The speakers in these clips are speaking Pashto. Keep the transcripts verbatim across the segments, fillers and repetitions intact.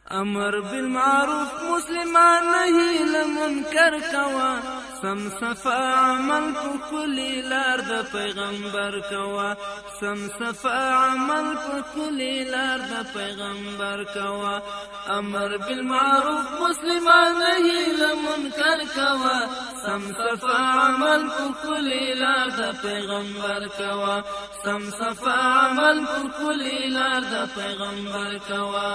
امر بالمعروف مسلمان نهی لمنکر کوا سم صفا عمل په کلی لار د پیغمبر کوا سم صفا عمل په کلی لار د پیغمبر کوا امر بالمعروف مسلمان نهی لمنکر کوا سم صفا عمل په کلی لار د پیغمبر کوا سم صفا عمل په کلی لار د پیغمبر کوا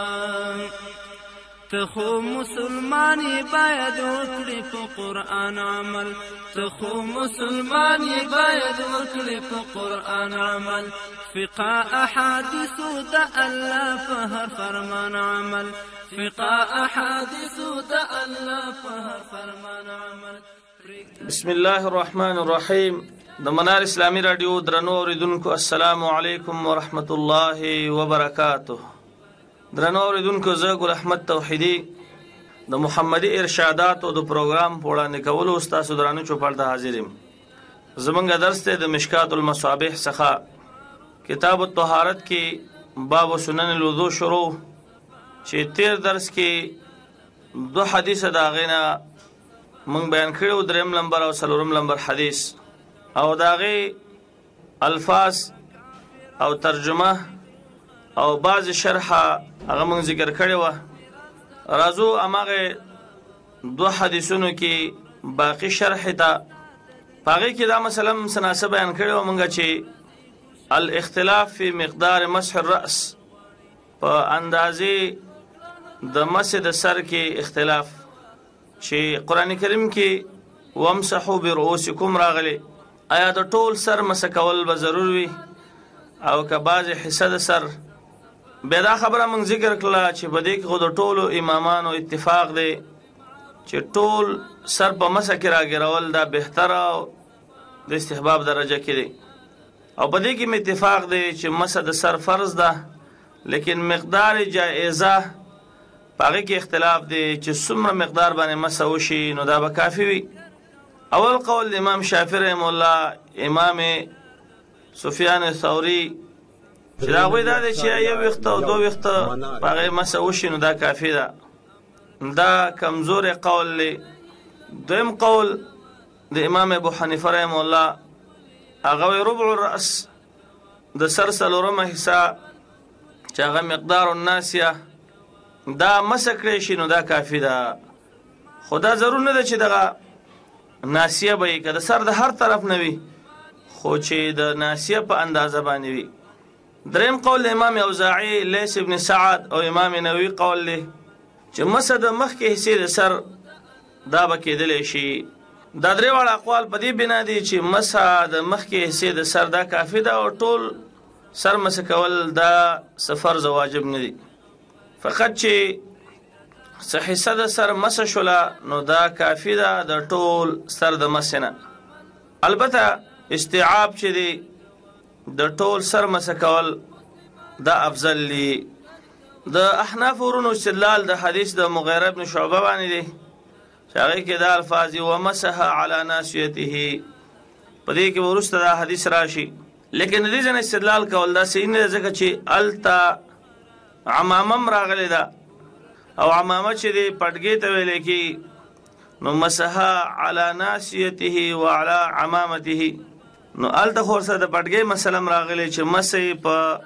تخو مسلمانی باید وکړي په قرآن عمل تخو مسلمانی باید وکړي په قرآن عمل فقه احادیثو د الله په هر فرمان عمل فقه احادیثو د الله په هر فرمان عمل. بسم الله الرحمن الرحیم. د منار اسلامی رادیو درنو اوریدونکو السلام علیکم ورحمت الله وبرکاته. درنو اوریدونکو زه ګل احمد توحیدی د محمدي ارشادات او د پروګرام په وړاندې کولو ستاسو درانه چوپړ ته حاضر یم. زمونږ درس ته د مشکات المصابیح څخه کتاب الطهارت کې باب سنن الوضو شروع چې تیر درس کې دو حدیث دا غینا مونږ بیان کړو، دریم نمبر او څلورم نمبر حدیث او داغه الفاظ او ترجمه او بعض شرح هغه مونږ ذکر کړی و. راځو امغه دو حدیثونو کې باقی شرح ته پاغه کې دا مثلا مناسب بیان کړی و مونږ چې الاختلاف فی مقدار مسح الراس په اندازې د مسح د سر کې اختلاف چې قران کریم کې وامسحوا برؤوسکم راغلی، آیا د ټول سر مسح کول به ضرور وي او که بعض حصہ د سر؟ بیا دا خبره مونږ ذکر کړله چې په دې کې خو د ټولو امامانو اتفاق دی چې ټول سر په مسح کې راګرول دا بهتره او د استحباب درجه کې دی، او په دې کې مې اتفاق دی چې مسح د سر فرض ده، لیکن مقدار جائزه په هغې کې اختلاف دی چې څومره مقدار باندې مسح وشي نو دا به کافي وي. اول قول د امام شافعي رحم الله، امام سفیان ثوری چې دا غوی دا دی چې یو وخت او دو وخت په هغې مسح وشي نو دا کافي ده، دا کمزور قول دی. دویم قول د امام ابو حنیفه رحم الله، هغه وی ربع الراس د سر څلورمه حصه چې هغه مقدار الناسیه دا مسح کړی شي نو دا کافي ده، خو دا ضرور نه ده چې دغه ناسیه به یې که د سر د هر طرف نه وي خو چې د ناسیه په اندازه باندې وي. دریم قول د امام اوزاعي، لیث ابن سعد او امام نووي قول دی چې مسح د مخکې حصې د سر دا به کېدلی شي. دا درې واړه اقوال په دې بنا دي چې مسح د مخکې حصې د سر دا کافي ده او ټول سر مسح کول دا څه فرض واجب نه دي، فقط چې څه حصه د سر مسح شوله نو دا کافي ده د ټول سر د مسح نه. البته استیعاب چې دی د ټول سر مسح کول دا افضل دی. د احناف ورونو استدلال د حدیث د مغیره ابن شعبه باندې دی چې هغې کې دا الفاظ ومسح علی ناسیته، په دې کې وروسته دا حدیث راشي، لیکن د دې ځنه استدلال کول دا صحیح نه دی ځکه چې هلته عمامه راغلی ده او عمامه چې دی پټګۍ ته ویلی کېږي نو مسح علی ناسیته وعلى عمامته، نو هلته خو ورسره د پټګۍ مسله هم راغلی چې مسح یې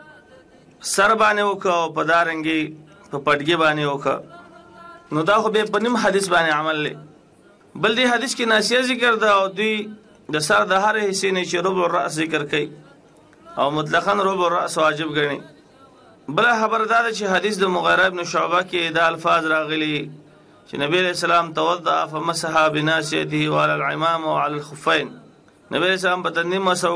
په سر باندې وکړه او په دارنګې په پټګۍ باندې وکړه، نو دا خو بیا په نیم حدیث باندې عمل دی. بل دې حدیث کې ناسیه ذکر ده او دوی د سر د هر حصې نه چې ربع الراس ذکر کوي او مطلقا ربع الراس واجب ګڼي. بله خبره دا ده چې حدیث د مغیره ابن شعبه کې دا الفاظ راغلي چې نبی علیہ السلام توضأ فمسح بناسیته وعلى العمام وعلى الخفین، نبی علیہ السلام په تندي مسح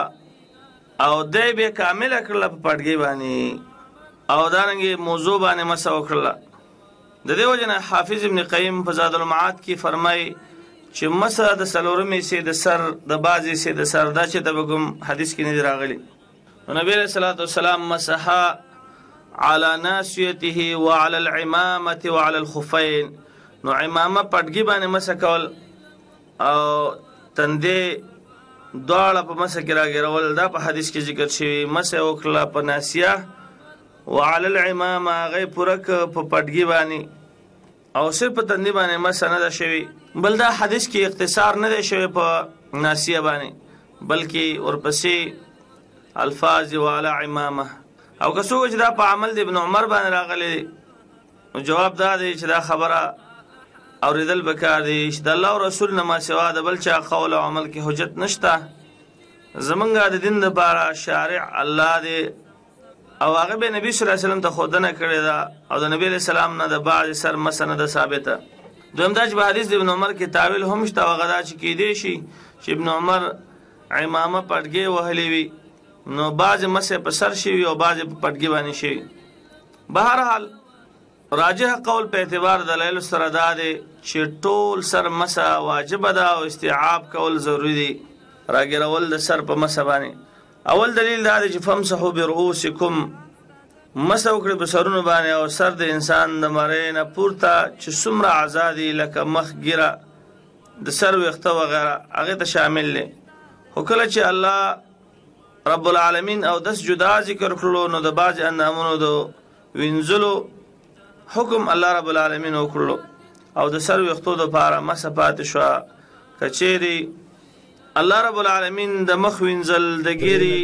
وکړله او دی بیا کامله کړله په پټګۍ باندې او دارنګې موضوع باندې مسح وکړله. د دې وجه نه حافظ ابن قیم په زاد المعاد کې فرمایي چې مسح د څلورمې حصې د سر د بعضې حصې د سر دا چې د به کوم حدیث کې نه دي راغلي. نو نبی علیہ الصلوة والسلام مسح على ناسیته وعلى العمامة وعلى الخفین، نو عمامه پټګۍ باندې مسح کول او تندې دواړه په مسح کې راګرول دا په حدیث کې ذکر شوي. مسح وکړله په ناسیه وعلى العمامه هغه پوره په پټګي باندې او صرف په تندي باندې مس نه ده شوی. بل دا حدیث کې اختصار نه دی شوی په ناسیه باندې بلکې ورپسې الفاظ وعلى عمامه. او که څوک چې دا په عمل د ابن عمر باندې راغلی نو جواب دا دی چې دا خبره اوریدل پکار دی چې د الله او رسول نه ما سوا د بل چا قول او عمل کې حجت نشته. زمونږ د دین لپاره شارع الله دی او هغه به نبی صلی الله علیه وسلم ته ښودنه کړې ده او د نبی علیه السلام نه د بعض سر مس نه ده ثابته. دویم دا چې په حدیث د ابن عمر کې تعویل هم شته او هغه دا چې کیدی شي چې ابن عمر عمامه پټګۍ وهلې وي نو بعضې مسې په سر شوي او بعضې په پټګي باندې شوي. بهرحال راجح قول په اعتبار دلایلو سره دا دی چې ټول سر مسه واجبه ده او استیعاب کول ضروري دي راګرول د سر په مسه باندې. اول دلیل دا دی چې فمسحوا برؤوسکم مسه وکړئ په سرونو باندې او سر د انسان د مرۍ نه پورته چې څومره اعضا دي لکه مخ ګیره د سر ویښته وغیره هغې ته شامل دی. خو کله چې الله رب العالمین او دس جدا ذکر کړلو نو د بعض اندامونو د وینځلو حکم الله رب العالمین وکړلو او د سر ویښتو دپاره مسه پاتې شوه. که چیرې الله رب العالمین د مخ وینځل د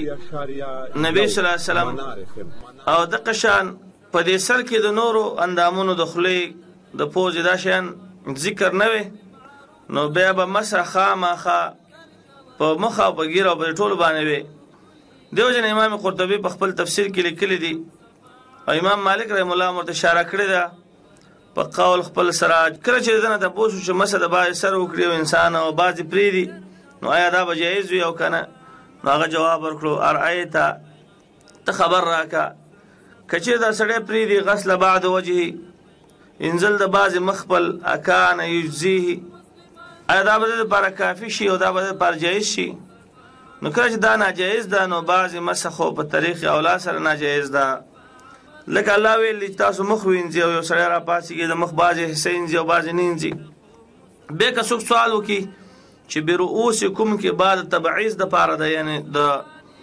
ګیري نبی صلی الله علیه وسلم او دغه شان په دې سر کې د نورو اندامونو د خولې د پوزې دا شیان ذکر نه وي نو بیا به مسه خامخا په مخ او په ګیره او په ټولو باندې وي. دیو جن امام قرطبي په خپل تفسیر کې لیکلی دي او امام مالک رحم الله ورته اشاره کړې ده په قول خپل سره. کله چې دنه تپوس وشو چې مسه د بعضې سر وکړي او انسان او بعضې پرېږدي نو آیا دا به جایز وي او که نه نو هغه جواب ورکړو ارایته ته خبر راکه که چېرې دا سړی پرېږدي غسل بعد وجهي انزل د بعضې مخ خپل اکان یجزیه آیا دا به د دپاره کافي شي او دا به د دپاره جایز شي. نو کله چې دا ناجایز ده نو بعضې مسه خو په طریق اولا سره ناجایز ده. لکه الله ویل چې تاسو مخ وینځئ او یو سړی راپاڅېږي د مخ بعضې حصې وینځي او بعضې نه وینځي. بیا که څوک سوال وکړي چې برؤوسکم کې بعد تبعیض دپاره ده یعنې د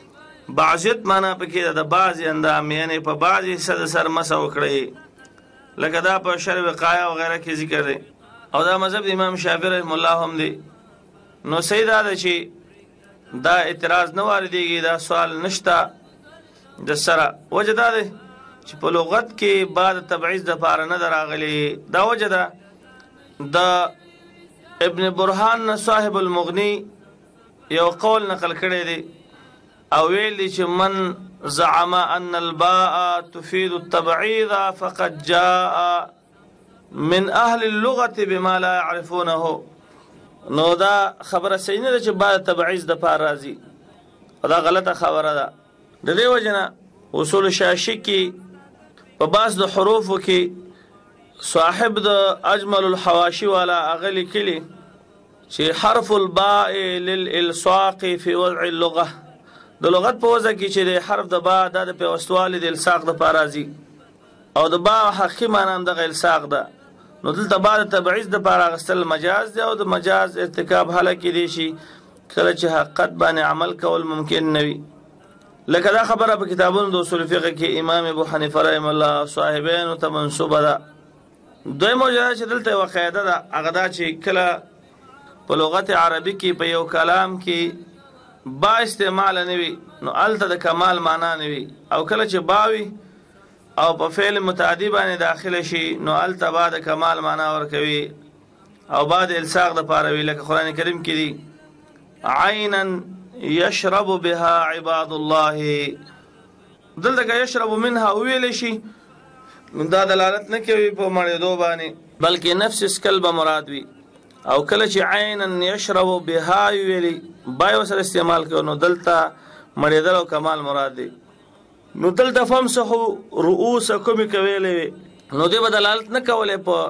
بعضیت معنا پکې ده د بعضې اندام یعنې په بعضې حصه د سر مسه وکړئ لکه دا په شرع وقایه وغیره کې ذکر دی او دا مذهب د امام شافعي رحم الله هم دی. نو صحیح دا ده چې دا اعتراض نه واردېږي دا سوال نشته د سره. وجه دا دی چې په لغت کې بعد تبعیض دپاره نه ده راغلې. دا وجه ده د ابن برهان صاحب المغنی یو قول نقل کړی دی او ویل دی چې من زعم ان الباء تفيد التبعيض فقد جاء من اهل اللغه بما لا يعرفونه. نو دا خبره صحیح نه ده چې بعد تبعیض دپاره راځي دا غلطه خبره ده. د دې وجه نه اصول شاشي کې په بعض د حروفو کې صاحب د اجمل الحواشي والا هغه لیکلي چې حرف الباء للالصاق في وضع اللغه د لغت په وضع کې چې د حرف د با دا د پیوستوالي د الصاق دپاره راځي او د با حقیقي معنا هم دغه الصاق ده. نو دلته با د تبعیض دپاره اخیستل مجاز دی او د مجاز ارتکاب هله کیدی شي کله چې حقیقت باندې عمل کول ممکن نه وي. لکه دا خبره په کتابونو د اصول فقه کې امام ابو حنیفه رحم الله صاحبینو ته منسوبه ده. دویمه وجه چې دلته یوه قاعده ده هغه دا چې کله په لغت عربي کې په یو کلام کې با استعمال نه وي نو هلته د کمال معنا نه وي او کله چې با وي او په فعل متعدی باندې داخله شي نو هلته با د کمال معنا ورکوي او با د الصاق دپاره وي. لکه قرآن کریم کې دي عینا یشرب بها عباد الله دلته که یشرب منها وویلی شي دا دلالت نه کوي په مړېدو باندې بلکې نفس اسکل به مراد وي او کله چې عینا یشرب بها ویلي با یې ورسره استعمال کوي نو دلته مړېدل او کمال مراد دی. نو دلته فمسحوا رؤوسکم یې کویلی وي نو دې به دلالت نه کولی په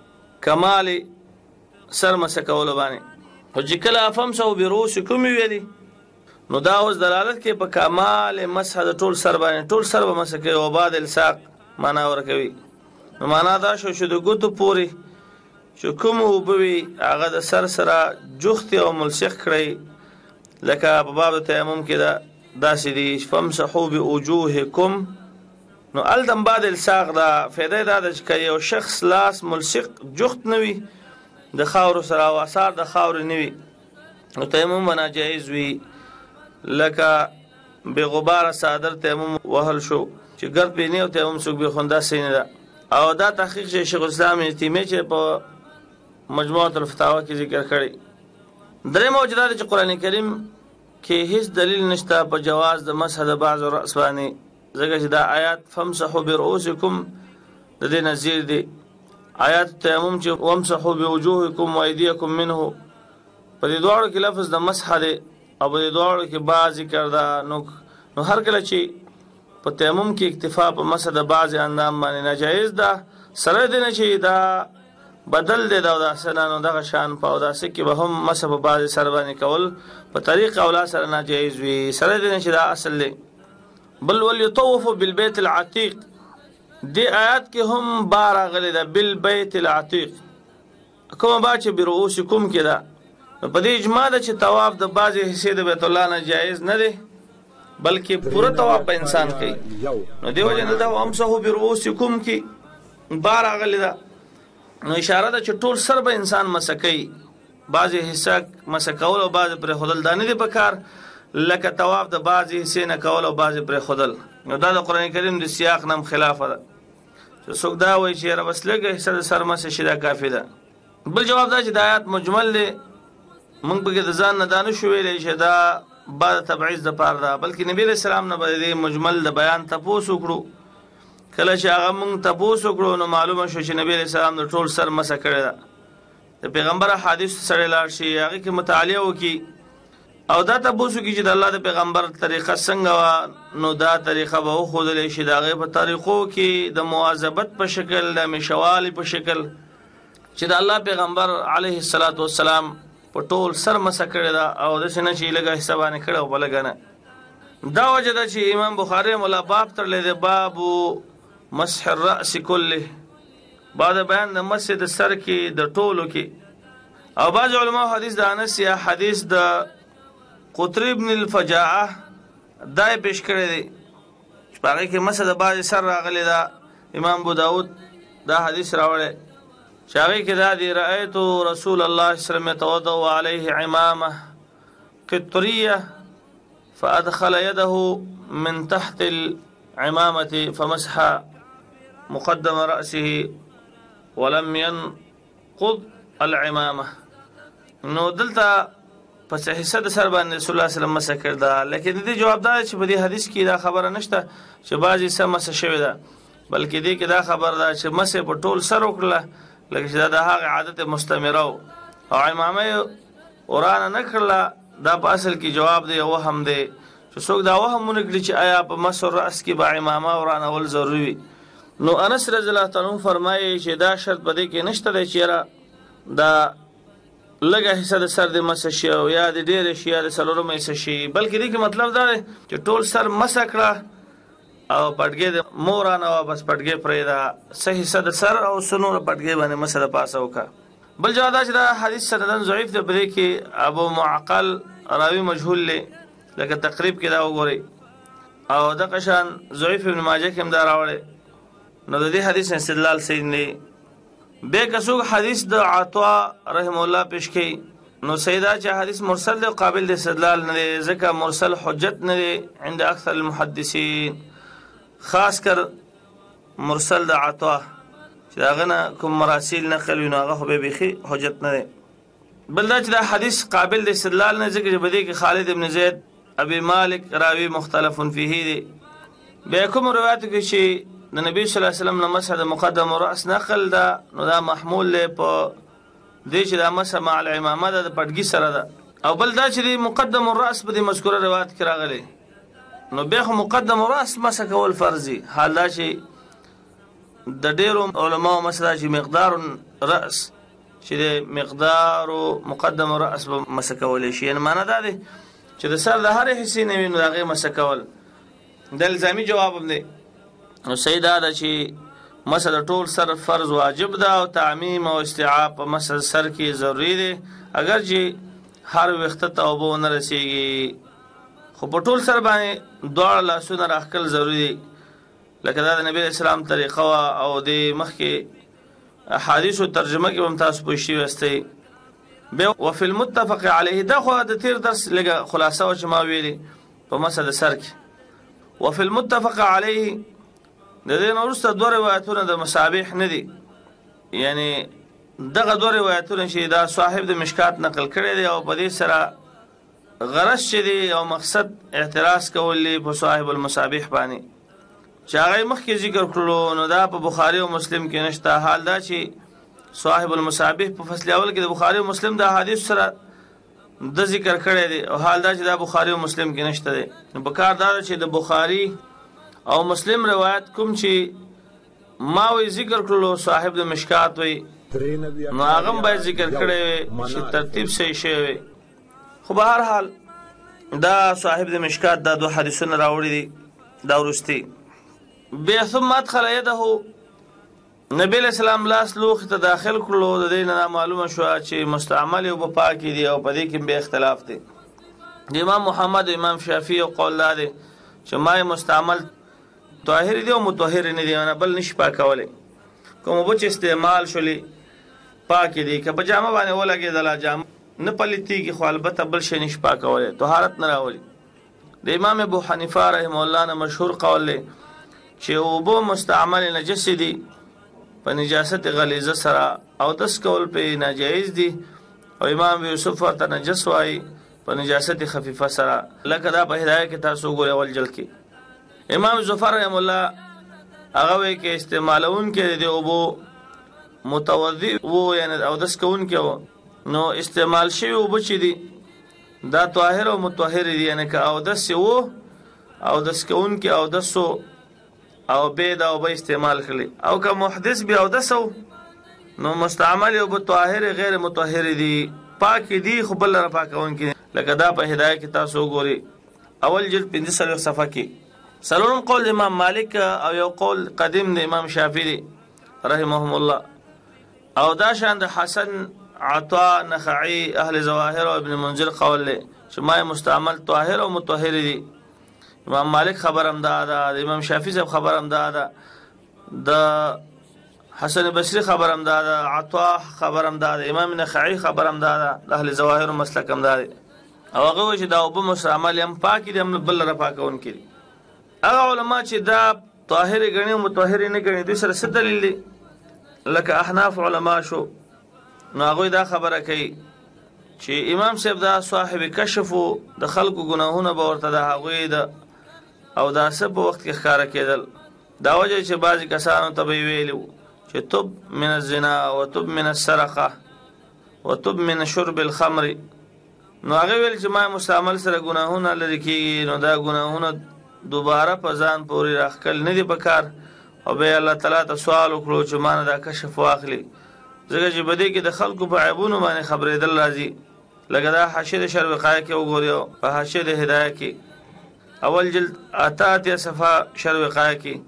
کمال سر مسه کولو باندې. خو چې کله فمسحوا برؤوسکم یې ویلي نو دا اوس دلالت کوي په کمال مسح د ټول سر باندې ټول سر به مسح کوي او بعد الصاق معنا ورکوي. نو معنا دا شو چې د ګوتو پورې چې کوم اوبه وي هغه د سر سره جوختې او ملصق کړئ لکه په باب د تیمم کې دا داسې دي فمسحوا بوجوهکم نو التم بعد الساق دا فایده دا ده چې یو شخص لاس ملصق جخت نه وي د خاورو سره او اثار د خاورې نه وي نو تیمم به ناجایز وي. لکه بې غباره څادر تیمم وهل شو چې ګرد پرې نه او تیمم څوک بې خونده صحیح نه ده. او دا تحقیق چې شیخ الاسلام ابن تیمیه چې په مجموعة الفتاوا کې ذکر کړی. درېیمه وجه دا ده چې قرآن کریم کې هیڅ دلیل نشته په جواز د مسح د بعض رأس باندې، ځکه چې دا آیات فامسحوا برؤوسکم د دې نظیر دی. آیات تیمم چې وامسحوا بوجوهکم وایدیکم منه په دې دواړو کې لفظ د مسح دی او په دې دواړو کې بعض ذکر ده. نو نو هر کله چې په تیمم کې اکتفا په مسح د بعض اندام باندې ناجایز ده، سره دی نه چې دا بدل دی دا داسې نه نو دغه شان په اوداسه کې به هم مسح په بعضې سر باندې کول په طریق اولا سره ناجایز وي، سره دی نه چې دا اصل دی. بل ولیطوفوا بالبیت العتیق دی آیات کې هم با راغلی ده بالبیت العتیق، کومه با چې برؤوسکم کې ده. نو په دې اجماع ده چې طواف د بعضې حصې د بیت الله نه جایز نه دی بلکې پوره طواف به انسان کوي. نو دې وجې نه ده وامسحوا برؤوسکم کې با راغلی ده. نو اشاره ده چې ټول سر به انسان مسح کوي، بعضې حصه مسح کول او بعضې پرېښودل دا نه دی پکار لکه طواف د بعضې حصې نه کول او بعضې پرېښودل. نو دا د قرآن کریم د سیاق نه هم خلافه ده چې څوک دا وایي چې یاره بس لږه حصه د سر مسح شي دا کافي ده. بل جواب دا چې د آیات مجمل دی، موږ پکې د ځان نه دا نه شو ویلی چې دا بعد تبعیض دپاره ده، بلکې نبي علیه السلام نه به د مجمل د بیان تپوس وکړو. کله چې هغه موږ تپوس وکړو نو معلومه شو چې نبي علیه السلام د ټول سر مسح کړی ده. د پیغمبر احادیثو سړی لاړ شي هغې کې مطالعه وکړي او دا تپوس وکړي چې د الله د پیغمبر طریقه څنګه وه، نو دا طریقه به وښودلی شي د هغې په طریقو کې د مواظبت په شکل د همیشهوالي په شکل چې د الله پیغمبر علیه الصلاة والسلام په ټول سر مسح کړې ده او داسې نه چې لږه حصه باندې کړې او بله نه. دا وجه ده چې امام بخاري مولا باب تړلی دی بابو مسح الرأس کله، بعد بیان د مسح د سر کې د ټولو کې. او بعض علماء حدیث د انس یا حدیث د قطر ابن الفجاعه دا یې پیش کړی دی چې په هغې کې مسح د بعضې سر راغلی ده. امام ابو داود دا حدیث راوړی چې هغې کې دا دی رأیت رسول الله صلی الله علیه وسلم یتوضأ علیه عمامه قطریه فأدخل يده من تحت العمامة فمسح مقدم رأسه ولم ينقض العمامة. نو دلته پس حصه د سر باندې رسول الله صلی الله علیه وسلم مسح کړ ده، لیکن دې جواب دا چې په دې حدیث کې دا خبره نشته چې بعضې حصه مسح شوې ده، بلکې دې کې دا خبر ده چې مسح په ټول سر وکړله لکه چې دا د هغې عادت مستمره و او عمامه یې ورانه نه کړله. دا په اصل کې جواب دی او وهم دی چې څوک دا وهم ونه کړي چې آیا په مسح الرأس کې به عمامه ورانول ضروري وي. نو انس رضی الله تعالی عنه فرمایي چې دا شرط په دې کې نشته دی چې یاره دا لږه حصه د سر د مسح شي او یا د ډېرې شي یا د څلورمه حصه شي، بلکې دې کې مطلب دا دی چې ټول سر مسح کړه او پټګې د مه ورانوه، بس پټګې پرېږده، څه حصه د سر او څه نوره پټګې باندې مسح د پاسه وکړه. بل جواب دا چې دا حدیث سندن ضعیف دی، په دې کې ابو معقل راوي مجهول دی لکه تقریب کې دا وګورئ او دغه شان ضعیف ابن ماجه کې هم دا راوړی. نو د دې حدیث استدلال صحیح دی. بیا که څوک حدیث د عطا رحمه الله پیش کوي نو صحیح دا چې حدیث مرسل دی قابل د استدلال نه دی، ځکه مرسل حجت نه دی عند اکثر المحدثین، خاص کر مرسل د عطا چې د هغه نه کوم مراسیل نقل وي نو هغه خو بیا بیخي حجت نه دی. بل دا چې دا حدیث قابل د استدلال نه ځکه چې په دې کې خالد ابن زید ابي مالک راوي مختلف فیه دی. بیا کوم روایتو کې چې د نبی صلی الله علیه وسلم نه مسح د مقدم رأس نقل ده نو دا محمول دی په دې چې دا مسح مع العمامه ده د پټګي سره ده. او بل دا چې د مقدم الرأس په دې مذکوره روایت کې راغلی نو بیا خو مقدم الرأس مسح کول فرضي، حال دا چې د ډېرو علماو مسح دا چې مقدار رأس چې د مقدار مقدم رأس به مسح کولی شي، یعنې معنا دا دی چې د سر د هرې حصې نه وي نو د هغې مسح کول. د الزامي جواب هم دی. نو صحیح دا ده چې مسح د ټول سر فرض واجب ده او تعمیم او استیعاب په مسح سر کې ضروري دی، اگر چې هر وخته ته اوبه ونه رسېږي، خو په ټول سر باندې دواړه لاسونه راښکل ضروري دی. لکه دا د نبی اسلام طریقه وه او د مخکې احادیثو ترجمه کې به هم تاسو پوه شوي یاستئ. بیا وفي المتفق علیه دا خو د تیر درس لږه خلاصه وه چې ما ویلې په مسه د سر کې. وفي المتفق علیه د دې نه وروسته دوه روایتونه د مصابیح نه دي، یعنی دغه دوه روایتونه چې دا صاحب د مشکات نقل کړی دی او په دې سره غرض چې دی او مقصد اعتراض کول دی په صاحب المصابیح باندې چې هغه مخکې ذکر کړلو، نو دا په بخاري او مسلم کې نشته. حال دا چې صاحب المصابیح په فصل اول کې د بخاري او مسلم د احادیث سره د ذکر کړی دی او حال دا چې دا بخاري او مسلم کې نشته دی. نو په کار دا چې د بخاري او مسلم روایت کوم چې ما وی ذکر کړلو صاحب د مشکات وی نو هغه هم باید ذکر کړی وی چې ترتیب صحیح شوی وی. خو به هر حال دا صاحب د مشکات دا دو حدیثونه راوړي دي دا وروستي. بیا ثم ادخل یده نبی علیہ السلام لاس لوښي ته داخل کړلو. د دې نه معلومه شوه چې مستعمل اوبه پاکې دي او په دې کې بیا اختلاف دی. د امام محمد امام شافعي قول دا دی چې مای مستعمل طاهر دي او مطهر نه دي، نه بل نشي پاکولی. کوم اوبه چې استعمال شولي پاکې دي، که په جامه باندې ولګېدله جامه نه پلیتېږي خو البته بل شی نشي پاکولی، طهارت نه راولي. د امام ابو حنیفه رحمه الله نه مشهور قول دی چې اوبه مستعمل نجس دي په نجاست غلیظه سره او دس کول په ناجایز دي، او امام یوسف ورته نجس وایي په نجاست خفیفه سره، لکه دا په هدایه کې تاسو وګورئ اول جلد کې. امام ظفر رحم الله هغه وایي کې استعمالونکي د اوبو متوضي وو یعنې اودس کوونکي وو، نو استعمال شوي اوبه چې دي دا طاهر او مطهر دي، یعنې که اودس وو اودس کوونکي اودس وو او بیا دا اوبه استعمال کړي، او که محدث بیا اودس وو نو مستعمل اوبه طاهر غیر مطهر دي، پاکې دي خو بل لره پاکونکي، لکه دا په هدایه کې تاسو وګورئ اول جلد پنځه څلوېښت صفحه کې. څلورم قول د امام مالک او یو قول قدیم د امام شافعي رحمهم الله، او دا شان د حسن عطا نخعی اهل ظواهر او ابن منذر قول دی چې مای مستعمل طاهر او مطهر دي. امام مالک خبر هم دا ده، د امام شافعي صاحب خبر هم دا ده، د حسن بصری خبر هم دا ده، عطا خبر هم دا ده، امام نخعی خبر هم دا ده، د اهل ظواهر مسلک هم دا دی. او هغه وایي چې دا اوبه مستعمل هم پاکې دي هم بل لره پاکونکي دي. هغه علما چې دا طاهر ګڼي او مطهر نه ګڼي دوی سره څه دلیل دی؟ لکه احناف علما شو، نو هغوی دا خبره کوي چې امام صاحب دا صاحب کشف و د خلکو ګناهونه به ورته د هغوی د او دا څه په وخت کې ښکاره کېدل. دا وجه چې بعضې کسانو ته به یې ویلي وو چې تب من الزنا و تب من السرقه و تب من شرب الخمر، نو هغه ویل چې ما مستعمل سره ګناهونه لرې کېږي، نو دا ګناهونه دوباره په ځان پورې راښکل نه دي په کار، او بیا الله تعالی ته سوال وکړو چې ما نه دا کشف واخلي، ځکه چې په دې کې د خلکو په عیبونو باندې خبرېدل راځي. لکه دا حاشیه د شرح وقایه کې وګورئ، په حاشیه د هدایه کې اول جلد اته اتیا صفحه شرح وقایه کې،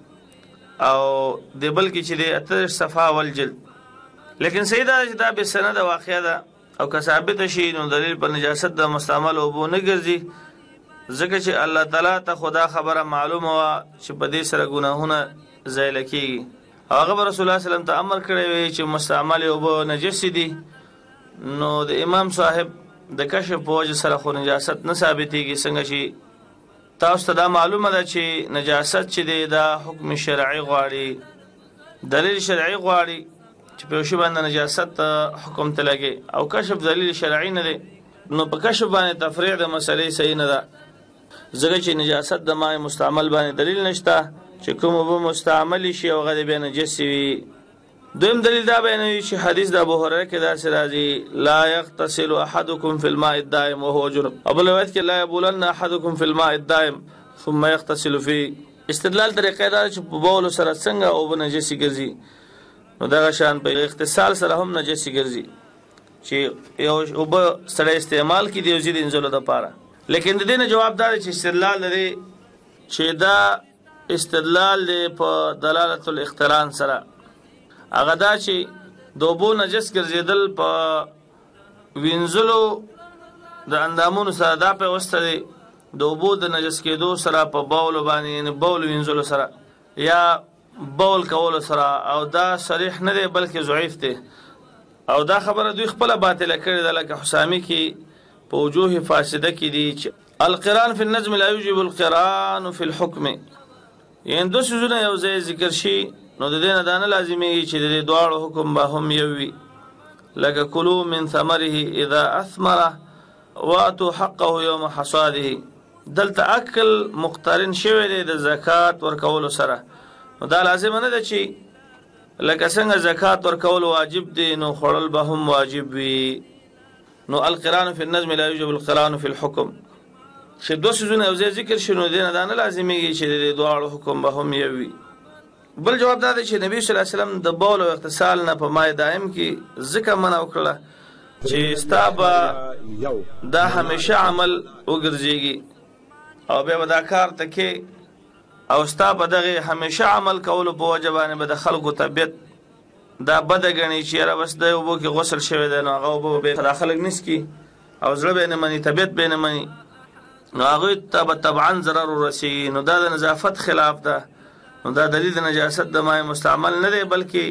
او د بل کې چې دی اته صفحه اول جلد. لیکن صحیح دا چې دا بسنده واقعه ده او که ثابته شي نو دلیل په نجاست د مستعمل اوبو نه ګرځي، ځکه چې الله تعالی ته خدا خبره معلومه وه چې په دې سره ګناهونه زایله کېږي. هغه به رسول الله سلم ته امر کړی وی چې مستعمل اوبه نجس دي، نو د امام صاحب د کشف په وجه سره خو نجاست نه ثابتېږي. څنګه چې تاسو ته دا معلومه ده چې نجاست چې دی دا حکم شرعي غواړي، دلیل شرعي غواړي چې په یو شي باندې نجاست حکم ته لګي، او کشف دلیل شرعي نه دی، نو په کشف باندې تفریع د مسلې صحیح نه ده، ځکه چې نجاست د مای مستعمل باندې دلیل نشته چې کوم اوبه مستعمل شي او هغه بیا نجس وي. دویم دلیل دا بیانوي چې حدیث د ابوهریره کې داسې راځي لا یغتسل احدکم فی الماء الدائم وهو جنب، او بل روایت کې لا یبولن احدکم فی الماء الدائم ثم یغتسل فيه. استدلال طریقه دا چې په بولو سره څنګه اوبه نجسې ګرځي، نو دغه شان په اغتسال سره هم نجسې ګرځي چې یو اوبه سره استعمال کړي د یو ځای د انځلو دپاره. لیکن د دې نه جواب دا دی چې استدلال لري چې دا استدلال دی په دلالت الاقتران سره، هغه دا چې د اوبو نجس ګرځېدل په وینځلو د اندامونو سره دا پیوسته دی د اوبو د نجس کېدو سره په بولو باندې، یعنې بول وینځلو سره یا بول کولو سره، او دا صریح نه دی بلکې ضعیف دی، او دا خبره دوی خپله باطله کړې ده، لکه حسامي کې په وجوه فاسده کې دي چې القران فی النظم لا یوجب القران فی الحکم، یعنې دو څیزونه یو ځای ذکر شي نو د دې نه دا نه لازمیږي چې د دې دواړو حکم به هم یو وي، لکه کلو من ثمره اذا اثمره واتو حقه یوم حصاده. دلته عقل مقترن شوی دی د زکات ورکولو سره، نو دا لازمه نه ده چې لکه څنګه زکات ورکول واجب دی نو خوړل به هم واجب وي. نو القران فی النظم لا یوجب القران فی الحکم، چې دوه څیزونه یو ځای ذکر شي نو دې نه دا نه لازمیږي چې د دواړو حکم به هم یو وي. بل جواب دا دی چې نبی صلی الله علیه وسلم د بول او اغتسال نه په مای دائم کې ذکر منع وکړه چې ستا به دا همیشه عمل وګرځېږي او بیا به دا کار ته کې او ستا په دغه همیشه عمل کولو په وجه باندې به د خلکو طبیعت دا بده ګڼي چې یاره بس دی اوبو کې غسل شوی دی نو هغه اوبه به دا خلک نیسکي او زړه به یې نه مني، طبیعت به یې نه مني، نو هغوی ته به طبعا ضرر ورسېږي. نو دا د نظافت خلاف ده، نو دا دلیل د نجاست د مای مستعمل نه دی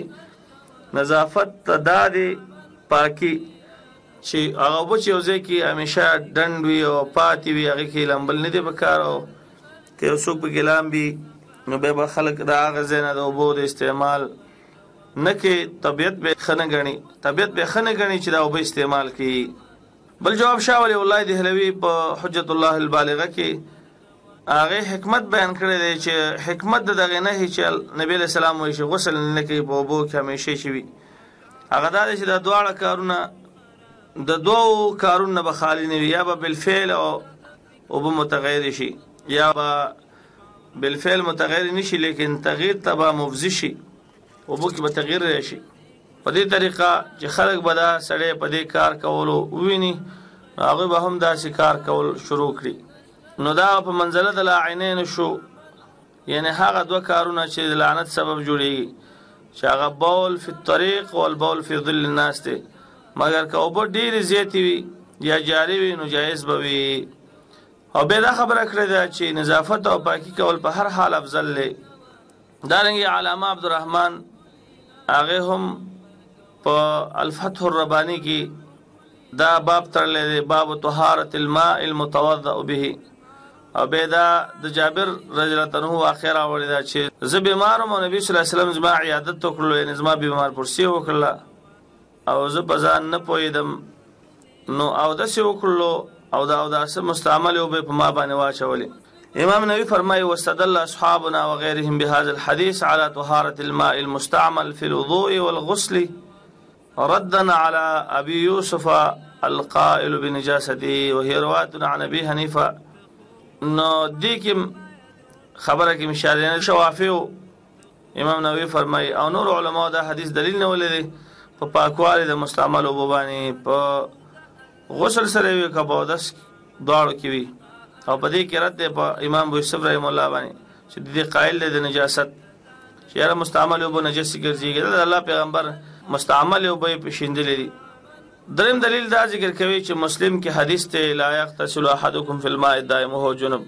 بلکې نظافت دا دی پاکي چې هغه اوبه چې یو ځای کې همیشه ډنډ وي او پاتې وي هغې کې لامبل نه دی پکار، او که یو څوک پکې لامبي نو بیا به خلک د هغه ځای نه د اوبو د استعمال نه کې طبیعت به ښه نه ګڼي طبیعت به ښه نه ګڼي چې دا اوبه استعمال کړي. بل جواب شاه ولی الله دهلوي په حجت الله البالغه کې هغه حکمت بیان کړی دی چې حکمت د دغه نه چې نبی علیہ السلام وایي چې غسل نه کوي په اوبو کې همیشه شي وي، هغه دا دی چې دا دواړه کارونه د دوو کارونه به خالی نه وي، یا به بالفعل او اوبه متغیر شي، یا به بالفعل متغیر نشي لیکن تغییر ته به مفضي شي، اوبو کې به تغییر راشي. په دې طریقه چې خلک به دا سړی په دې کار کولو وویني نو هغوی به هم داسې کار کول شروع کړي. نو دا په منزله د لاعنین شو، یعنی هغه دوه کارونه چې د لعنت سبب جوړیږي چې هغه بول فی الطریق والبول فی ظل الناس دی، مگر که اوبه ډېرې زیاتې وي یا جاري وي نو جایز به وي. او بیا دا خبره کړې ده چې نظافت او پاکي کول په هر حال افضل دی. دارنګې علامه عبدالرحمن هغې هم په الفتح الرباني کې دا باب تړلی دی، باب طهارة الماء المتوضأ به. او بیا دا د جابر رضی الله عنه واقعه راوړې ده چې زه بیمار وم او نبي صلی الله علیه وسلم زما عیادت وکړلو، یعنې زما بیمار پرسي وکړله او زه په ځان نه پوهېدم، نو اودس یې وکړلو او دا اوداسه مستعمل اوبه په ما باندې واچولې. امام نووي فرمایي واستدل اصحابنا وغيرهم بهذا الحديث على طهارة الماء المستعمل في الوضوء والغسل ردا على ابي يوسف القائل بنجاسته وهي رواية عن ابي حنيفه. نو دې کې خبره کې مشارینه شوافیو امام نووي فرمایي او نور علما دا حدیث دلیل نه ولري په پاکوالي د مستعمل اوبو باندې په غسل سره وي که په اودس دواړو کې وي، او په دې کې رد دی په امام ابو یوسف رحم الله باندې چې د دې قایل دی د نجاست چې یاره مستعمل اوبه نجسې ګرځېږي، د الله پیغمبر مستعمل اوبه یې پېژندلې دي. دریم دلیل دا ذکر کوي چې مسلم کې حدیث ته لا یغتسل احدکم فی الماء الدائم وهو جنب،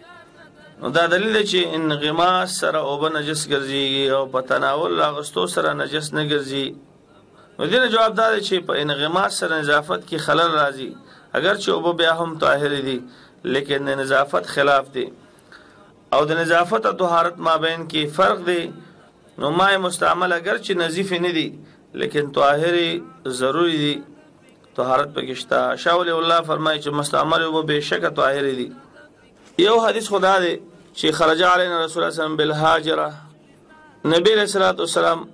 نو دا دلیل دی چې انغماس سره اوبه نجس ګرځېږي او په تناول اغوستو سره نجس نه ګرځي. نو دې جواب دا دی چې په انغماس سره نظافت کې خلل راځي، اگر چې اوبه بیا هم طاهر دي لیکن د نظافت خلاف دی، او د نظافت او طهارت مابین کې فرق دی. نو ماء مستعمل اگر چې نظیف نه دي لیکن طاهر ضروری دي، طهارت پکې شته. شاه ولی الله فرمایي چې مستعمل اوبه بېشکه طاهر دي. یو حدیث خدا دی چې خرج علینا رسول الله صلی الله علیه وسلم بالهاجره، نبی علیہ الصلوۃ والسلام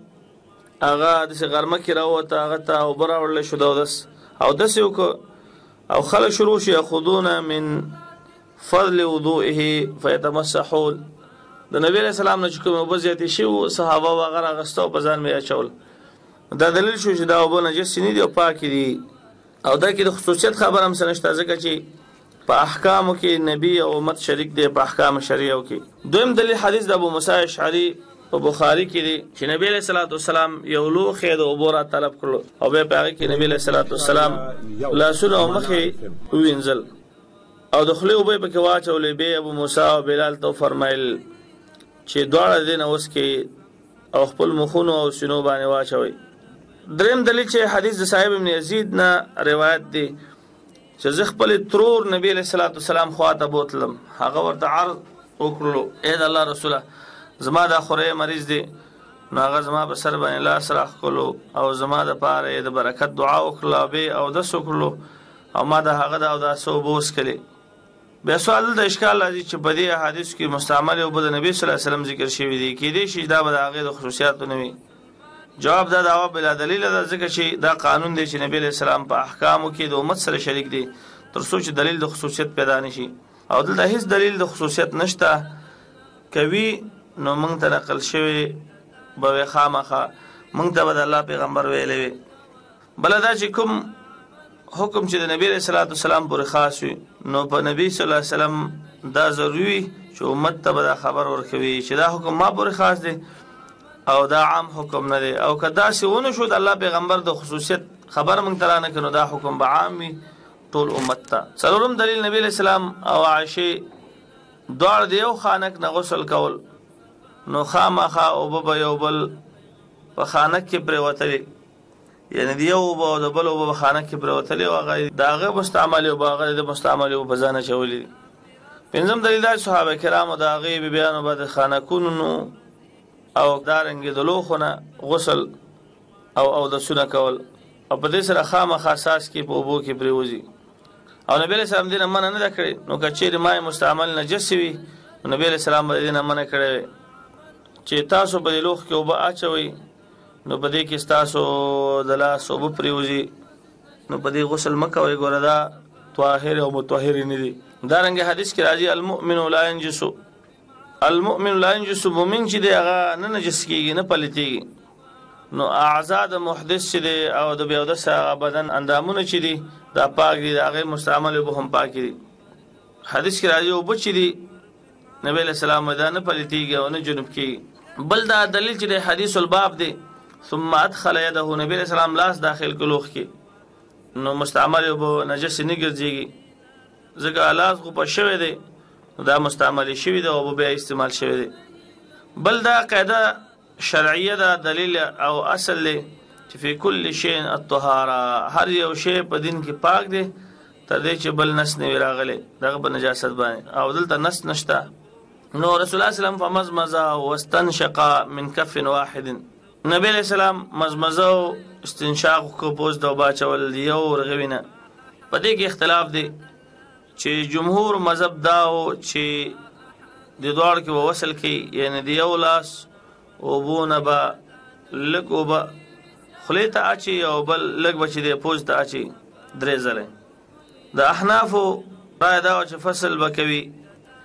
هغه داسې غرمه کې راووته، هغه ته اوبه راوړلی شو د اودس اودس یې وکړه او خلک شروع شي یاخذون من فضل وضوئه فیتمسحون. د نبی علیہ السلام نه چې کومې اوبه زیاتې شوي صحابه و هغه راغسته او په ځان مې اچول. دا دلیل شو چې دا اوبه نجسې نه دي او پاکې دي. او دا کې د خصوصیت خبر هم څه نشته ځکه چې په احکامو کې نبی او امت شریک دی په احکام شریعو کې. دویم دلیل حدیث د ابو موسی اشعری په بخاری کې دی چې نبی علیہ الصلوۃ والسلام یو لوښی د اوبو را طلب کړلو او بیا په هغې کې نبی علیہ الصلوۃ والسلام لاسونه او مخې ووینځل او د خولې اوبه یې پکې واچولې. بیا ابو موسی او بلال ته وفرمیل چې دواړه دې نه اوس کې او خپل مخونو او سینو باندې واچوئ. دریم دلیل چې حدیث د صاحب ابن یزید نه روایت دی چې زه خپل ترور نبی علیه الصلاۃ والسلام خواته بوتلم، هغه ورته عرض وکړلو ای د الله رسوله زما دا خورۍ مریض دی، نو هغه زما په سر باندې لاس راښکلو او زما دپاره یې د برکت دعا وکړله او بیا اودس وکړلو او ما د هغه د اوداسه اوبه وڅښلې. بیا سوال دلته اشکال راځي چې په دې احادیثو کې مستعملې اوبه د نبي صلی الله علیه وسلم ذکر شوي دي، کیدای شي دا به د هغې د خصوصیاتو نه وي. جواب دا دعوا بلا دلیله ده، ځکه چې دا قانون دی چې نبی علیه السلام په احکامو کې د امت سره شریک دی تر څو چې دلیل د خصوصیت پیدا نه شي. او دلته هیڅ دلیل د خصوصیت نشته، کوي نو موږ ته نقل شوی به وي خامخا موږ ته به د الله پیغمبر ویلی وي. بله دا چې کوم حکم چې د نبی علیه الصلاۃ والسلام پورې خاص وي نو په نبی صلی الله علیه وسلم دا ضروري وي چې امت ته به دا خبر ورکوي چې دا حکم ما پورې خاص دی او دا عام حکم نه دی، او که داسې ونه شو د الله پیغمبر د خصوصیت خبر موږ ته رانه کړي نو دا حکم به عام وي ټول امت ته. څلورم دلیل نبی علیه السلام او عایشې دواړه د یو خانک نه غسل کول، نو خامخا اوبه به یو بل په خانک کې پرېوتلې، یعنې د یو اوبه او د بل اوبه په خانک کې پرېوتلې او هغه د هغه مستعملې اوبه هغه د مستعملې اوبه په ځان اچولې دي. پنځم دلیل دا چې صحابه کرامو د هغې بیبیانو به د خانکونو او دارنګې د لوښو نه غسل او اودسونه کول او په دې سره خامخا ساس کې په اوبو کې پرېوځي. او نبی علیه السلام دې نه منع نه ده کړې، نو که چیرې مای مستعمل نجس وي نو نبی علیه السلام به دې نه منع کړی وی چې تاسو په دې لوښ کې اوبه اچوئ نو په دې کې ستاسو د لاس اوبه پرېوځي، نو په دې غسل مه کوئ، ګوره دا طاهر او مطهر نه دي. دارنګې حدیث کې راځي المؤمن لا ینجس، المؤمن لا ینجس، مؤمن چې دی هغه نه نجس کېږي نه پلیتېږي. نو اعضاء د محدث چې دی او د بې اودسه هغه بدن اندامونه چې دي دا پاک دي، د هغې مستعمل اوبه هم پاکې دي. حدیث کې راځي اوبه چې دي نبی علیه السلام دا نه پلیتېږي او نه جنوب کېږي. بل دا دلیل چې دی حدیث الباب دی ثم ادخل یده، نبی علیه السلام لاس داخل کړ لوښ کې نو مستعمل اوبه نجس نه ګرځېږي، ځکه لاس خو په شوی دی نو دا مستعمل شوي دی او اوبه بیا استعمال شوی دی. بل دا قاعده شرعیه ده، دلیل او اصل دی چې فی کل شیء الطهاره، هر یو شی په دین کې پاک دی تر دې چې بل نس نه وي راغلی دغه په نجاست باندې، او دلته نس نشته. نو رسول الله صلی الله علیه وسلم فمزمز واستنشق من کف واحد، نبی علیہ السلام مزمزه او استنشاق وکړو پوز د اوبه اچول یو رغوي نه. په دې کې اختلاف دی چې جمهور مذهب دا و چې د دواړو کې به وصل کړي، یعنې د یو لاس اوبو نه به لږ اوبه خولې ته اچي او بل لږ به چې دی پوز ته اچي درې ځله. د احنافو رایه دا وه چې فصل به کوي،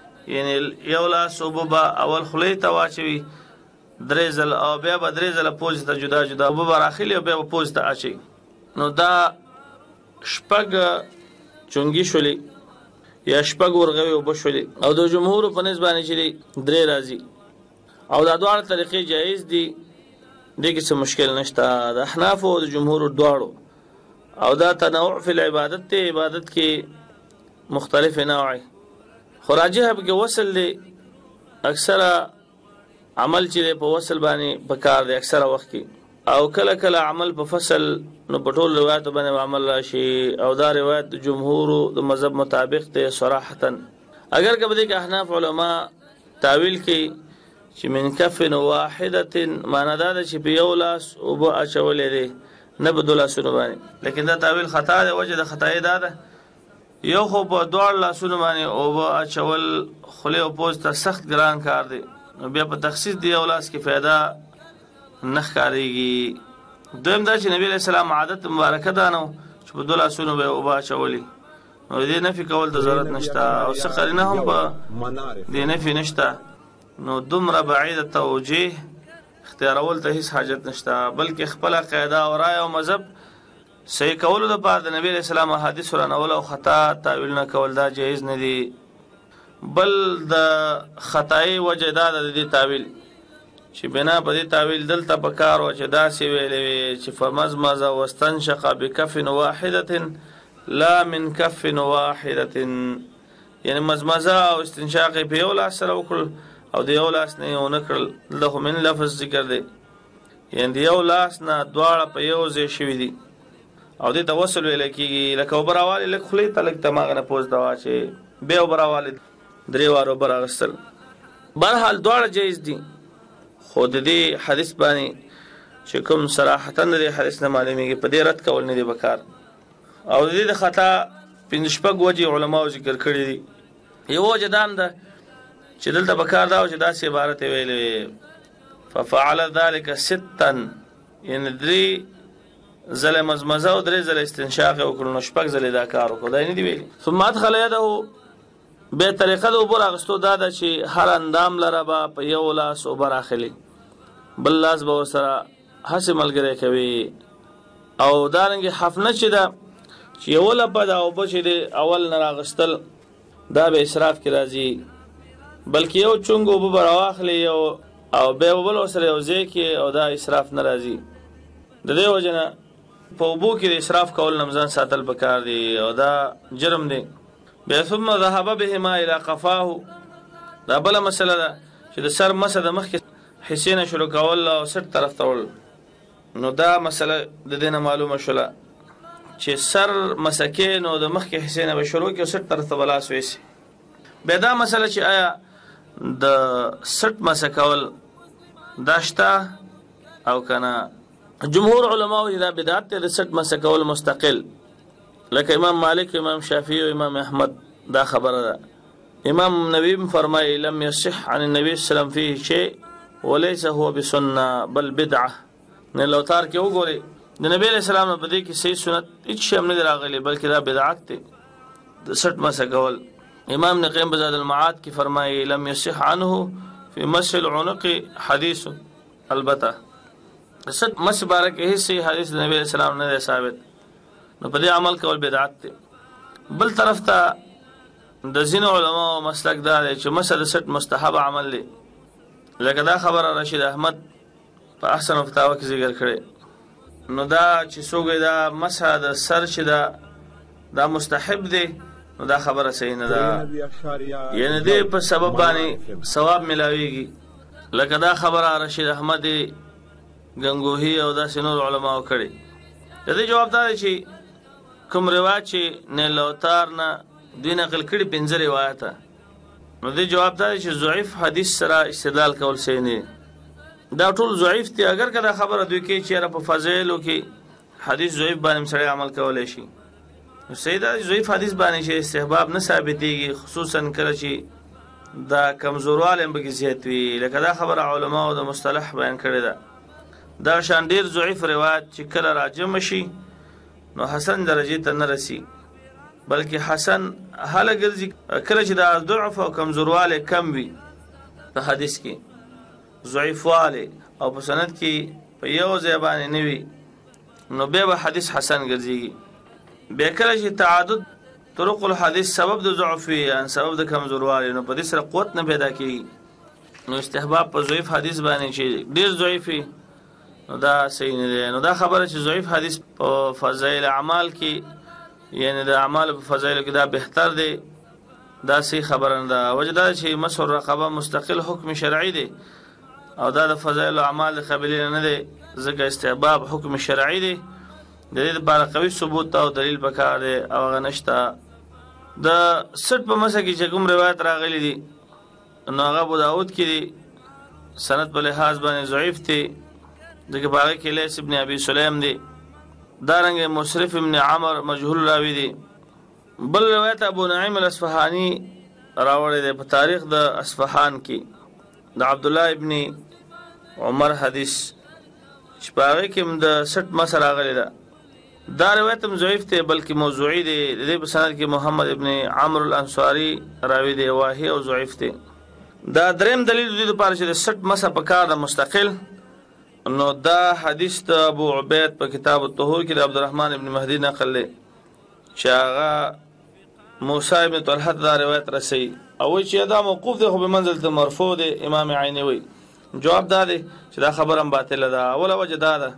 یعنې یو لاس اوبه به اول خولې ته واچوي درې ځله او بیا به درې ځله پوز ته جدا جدا اوبه به راخلي او بیا به پوز ته اچي. نو دا شپږ چونګي شولې یا شپږ ورغوي اوبه شولې، او د جمهورو په نسبت باندې چې دی درې راځي، او دا دواړه طریقې جایز دي، دې کې څه مشکل نشته د احنافو او د جمهورو دواړو. او دا تنوع فی العبادت دی، عبادت کې مختلف نوع، خو راجح پکې وصل دی، اکثره عمل چې دی په وصل باندې پکار دی اکثره وخت کې، او کله کله عمل په فصل نو په ټول روایتو باندې عمل راشي، او دا روایت د جمهورو د مذهب مطابق دی صراحتا. اگر که په دې کې احناف علما تعویل کوي چې من کف واحدة معنا دا ده چې په یو لاس اوبه اچولې دی نه په دوه لاسونو باندې، لیکن دا تعویل خطا دی. وجه د خطایي دا ده یو خو په دواړو لاسونو باندې اوبه اچول خولې او پوز ته سخت ګران کار دی، نو بیا په تخصیص د یو لاس کې فایده نه ښکارېږي. دویم دا چې نبی علیه السلام عادت مبارکه دا نه چې په دوه لاسونو به اوبه اچولي، نو دې نفي کول ته ضرورت نشته، او څه قرینه هم په دې نفي نشته، نو دومره بعیده توجیه اختیارول ته هیڅ حاجت نشته، بلکې خپله قاعده او رایه او مذهب صحیح کولو دپاره د نبی علیه السلام احادیث رانول او خطا تعویل نه کول دا جایز نه دي. بل د خطایي وجه دا ده د دې تعویل چې بنا په دې تعویل دلته په کار وه چې داسې ویلې وي چې فمزمز واستنشق بکف واحدة لا من کف واحدة، یعنی مزمزه او استنشاق په یو لاس سره وکړل او د یو لاس نه یې ونه کړل دلته خو من لفظ ذکر دی یعنې د یو لاس نه دواړه په یو ځای شوي دي او دې ته وصل ویلی کېږي لکه اوبه راوالې لږ خولې ته لږ دماغه نه پوز ته واچې بیا اوبه راوالې درې واره اوبه راغستل برحال دواړه جایز دي خو د دې حدیث باندې چې کوم صراحتا د دې حدیث نه معلومېږي په دې رد کول نه دی پکار او د دې د خطا پنځه شپږ وجې علماو ذکر کړي دي یو وجه دا هم ده چې دلته پکار دا و چې داسې عبارت یې ویلی ففعل ذلك ستا یعنې درې ځله مزمزه او درې ځله استنشاق یې وکړو نو شپږ ځلې دا کار وکړو دا یې نه دي ویلي ثم ادخل یده بیا طریقه د اوبو راغستو دا ده چې هر اندام لره به په یو لاس اوبه راخلي بل لاس به ورسره هسې ملګری کوي او دارنګې حفنه چې ده چې یوه لپه ده اوبه چې دی اول نه راغستل دا به اسراف کې راځي بلکې یو چونګ اوبه به راواخلي یو او بیا به بل ورسره یو ځای کې او دا اسراف نه راځي د دې وجه نه په اوبو کې د اسراف کول نه ځان ساتل پکار دی او دا جرم دی بیا ثم ذهب بهما الى قفاه دا بله مسله ده چې د سر مسه د مخکې حصې نه شروع کول او سټ طرف ته وړل نو دا مسله د دې نه معلومه شوله چې سر مسه کې نو د مخکې حصې نه به شروع کړي او سټ طرف ته به لاس ویسي بیا دا مسله چې آیا د سټ مسه کول دا شته او که نه جمهور علماء وایي دا بدعت دی د سټ مسه کول مستقل لکه امام مالک امام شافعي او امام احمد دا خبره ده امام نبی فرمایي لم يصح عن النبي صلی الله علیه وسلم فيه شيء وليس هو بسنه بل بدعه نه لوتار کې وګوري د نبی علیہ السلام په دې کې صحیح سنت هیڅ شی هم نه راغلی بلکې دا بدعت دی د سټ مسه کول امام نقیم بزاد المعاد کې فرمایي لم يصح عنه في مس العنق حدیث البته سټ مس بارک هیڅ حدیث د نبی علیہ السلام نه ثابت نو په دې عمل کول بدعت دی بل طرف ته د ځینو علماو مسلک دا دی چې مسه د سټ مستحب عمل دی لکه دا خبره رشید احمد په احسن فتاوا کې ذکر کړی نو دا چې څوک دا مسه د سر چې دا دا مستحب دی نو دا خبره صحیح نه ده یعنی دې په سبب باندې ثواب ملاویږي لکه دا خبره رشید احمد گنگوهی او داسې نور علماو کړي د دې جواب دا دی چې کوم روایت چې نه لوتار نه دوی نقل کړي پنځه روایته نو دې جواب دا دی چې ضعیف حدیث سره استدلال کول صحیح نه دا ټول ضعیف دي اگر که دا خبره دوی کوي چې په فضایلو کې حدیث ضعیف باندې سړی عمل کولی شي نو صحیح دا ضعیف حدیث باندې چې استحباب نه ثابتېږي خصوصا کله چې دا کمزوروالی هم پکې زیات وي لکه دا خبره علماو د مصطلح بیان کړې ده دا شان ډېر ضعیف روایت چې کله راجمع شي نو حسن درجې ته نه رسي بلکې حسن هله ګرځي کله چې دا ضعف او کمزوروالی کم وي په حدیث کې ضعیفوالی او په سند کې په یو ځای باندې نه وي نو بیا به حدیث حسن ګرځېږي بیا کله چې تعدد طرق الحدیث سبب د ضعف وي یا سبب د کمزوروالی نو په دې سره قوت نه پیدا کېږي نو استحباب په ضعیف حدیث باندې چې ډېر ضعیف وي نو دا صحیح نه دی نو دا خبره چې ضعیف حدیث په فضایل اعمال کې یعنی د اعمالو په فضایلو کې دا بهتر دی دا صحیح خبره نه ده وجه دا چې مسح الرقبه مستقل حکم شرعي دی او دا د فضایل اعمال د قبیلې نه دی ځکه استحباب حکم شرعي دی د دې لپاره قوي ثبوت او دلیل پکار دی او هغه نشته د سټ په مسه کې چې کوم روایت راغلی دی نو هغه ابو داود کې دی سند په لحاظ باندې ضعیف دی ځکه په هغې کې لیث ابن ابي سلیم دی دارنګه مصرف ابن عمر مجهول راوی دی بل روایت ابو نعیم الاصفهانی راوړی دی په تاریخ د اصفهان کې د عبد الله ابن عمر حدیث چې په هغې کې هم د سټ مسه راغلی ده دا روایت هم ضعیف دی بلکې موضوعي دی د دې په سند کې محمد ابن عمرو الانصاري راوی دی واهي او ضعیف دی دا دریم دلیل د دې لپاره چې د سټ مسه په کار ده مستقل نو دا حدیث د ابو عبید په کتاب الطهور کې د عبدالرحمن ابن مهدی نقل دی چې هغه موسی ابن طلحه دا روایت رسوي او وایي چې دا موقوف دی خو په منزلة مرفوع دی امام عیني وایي جواب دا دی چې دا خبره هم باطله ده اوله وجه دا ده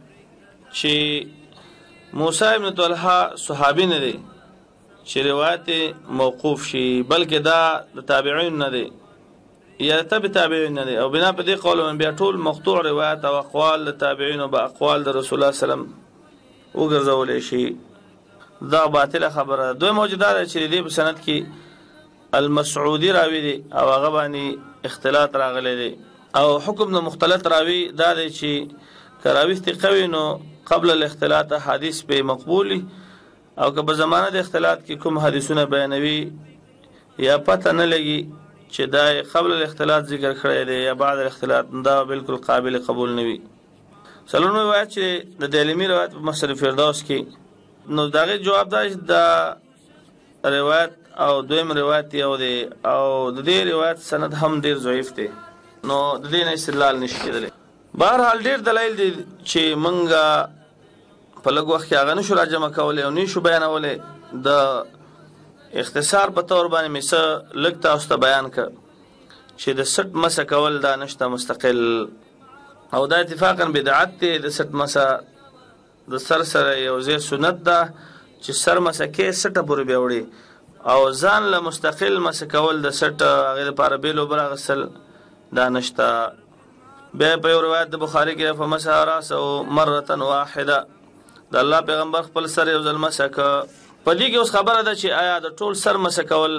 چې موسی ابن طلحه صحابي نه دی چې روایت موقوف شي بلکې دا د تابعین نه دی یا تبع تابعین نه دی او بنا په دې قول من بیا ټول مقطوع روایت او اقوال د تابعین او اقوال د رسول الله صلی الله علیه وسلم وګرځول شي دا باطله خبره. دوی موجوده ده چې دې په سند کې المسعودي راوي دی او هغه باندې اختلاط راغلی دی او حکم د مختلط راوي دا دی چې کراوي ثقوي نو قبل الاختلاط حدیث به مقبولی او که په زمانه د اختلاط کې کوم حدیثونه بیانوي یا پته نه لګي چې دا قبل الاختلاط ذکر کړی دی یا بعد الاختلاط دا بالکل قابل قبول نه وي. سلونو روایت چې د دایلمی روایت په مسند فردوس کې نو داغه جواب دا د روایت او دویم روایت یو دی او د دې روایت سند هم ډیر ضعیف دی نو د دې نه استدلال نشي کېدلی. بهرحال ډیر دلایل دي چې منګه په لږ وخت کې هغه نشو راجمع کولی او نشو بیانولی. د اختصار په تور باندې مې څه لږ تاسو ته بیان کړ چې د سټ مسه کول دا نشته مستقل او دا اتفاقا بدعت دی. د سټ مسه د سر سره یو ځای سنت ده چې سر مسه کې سټه پورې بیا وړي او ځان له مستقل مسه کول د سټ هغې لپاره بېل اوبه راغوستل دا نشته. بیا په یو روایت د بخاري کې فمسح راسه مرة واحده د الله پیغمبر خپل سر یو ځل مسح که. په دې کې اوس خبره ده چې آیا د ټول سر مسح کول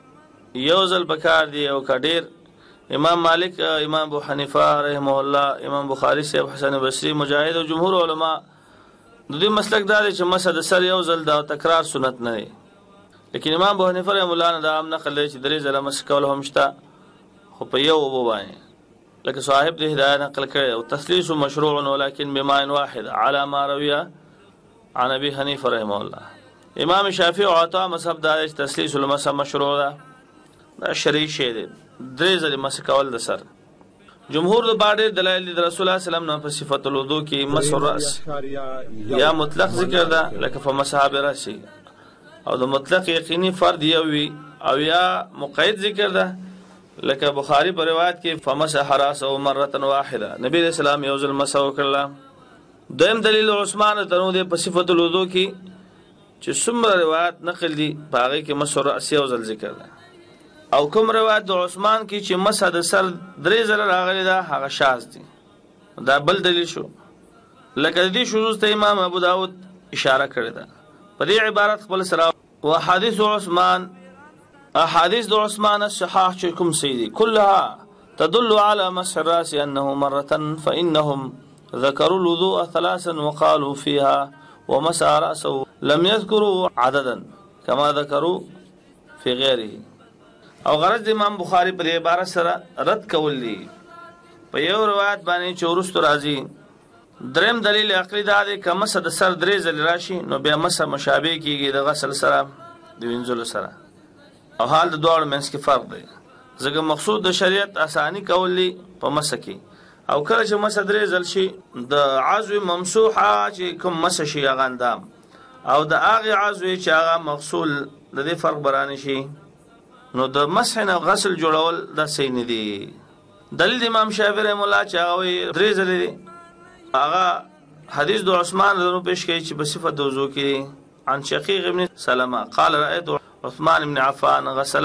یو ځل پکار دی او که ډېر. امام مالک، امام ابو حنیفه رحمه الله، امام بخاري صاحب، حسن بصري، مجاهد او جمهور علما د دې مسلک دا دی چې مسح د سر یو ځل دا تکرار سنت نه دی. لیکن امام ابو حنیفه رحمه الله نه دا هم نقل دی چې درې ځله مسح کول هم شته خو په یو اوبو باندې لکه صاحب د هدایه نقل کړی او تثلیث مشروع ولكن بماء واحد على ما روي عن ابي حنیفه رحمه الله. امام شافعي او عطا مذهب دا چې تثلیث المسح مشروع ده دا شرعي شی دی درې ځلې مسح کول د سر. جمهور د باندې دلایل د رسول الله صلی الله علیه وسلم په صفت الوضو کې مسح الراس یا مطلق ذکر ده لکه فمسح براسه او د مطلق یقیني فرد یو وي او یا مقید ذکر ده لکه بخاری په روایت کې فمسح راسه مرة واحده نبی رسول الله یو ځل مسح وکړه. دویم دلیل عثمان تنو دی په صفت الوضو کې چې څومره روایت نقل دي په هغې کې مسح الراس یو ځل ذکر ده او کوم روایت د عثمان کې چې مسح د سر درې ځله راغلی ده هغه شاذ دي. دا بل دلیل شو. لکه د دې شذوذ ته امام ابو داود اشاره کړې ده په دې عبارت خپل سره وحديث عثمان احاديث د عثمان الصحاح چې کوم سيدي كلها تدل على مسح الراس انه مره فانهم ذكروا الوضوء ثلاثا وقالوا فيها ومسح راسه لم يذكروا عددا كما ذكروا في غيره. او غرض امام بخاری پر عبارت سره رد کول دي په یو روایت باندې چې ورستو راځي. دریم دلیل عقلی دا دی که مسح د سر درې ځلې راشي نو بیا مسح مشابه کیږي د غسل سره د وینځلو سره او حال د دواړو منځ کې فرق دی ځکه مقصود د شریعت اسانی کول دي په مسح کې او کله چې مسح درې ځل شي د عضو ممسوحه چې کوم مسح شي هغه اندام او د هغې عضو چې هغه مغسول د دې فرق برانه شي نو د مسح نه غسل جوړول دا صحیح نه دي. دلیل د امام شافعي رحمه الله چې هغه وایي درې ځلې دي هغه حدیث د عثمان رضی الله پیش کوي چې په صفت د وضو کې عن شقيق ابن سلمة قال رأيت عثمان بن عفان غسل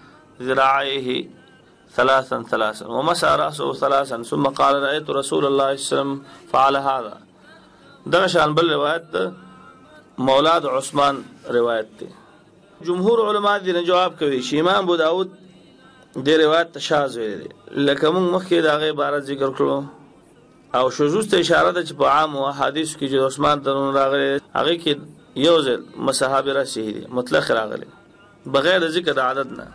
ذراعيه ثلاثا ثلاثا ومسح رأسه ثلاثا ثم قال رأيت رسول الله صلى الله عليه وسلم فعل هذا. دغه شان بل روایت مولاد عثمان روایت دی. جمهور علما دې نه جواب کوي چې امام ابو داود دې روایت شاذ ویلی دی لکه موږ مخکې د هغې عبارت ذکر کړو او شذوذ ته اشاره ده چې په عامو احادیثو کې چې عثمان تنون راغلی هغې کې یو ځل مسح براسه دی مطلق راغلی بغیر د ذکر د عدد نه.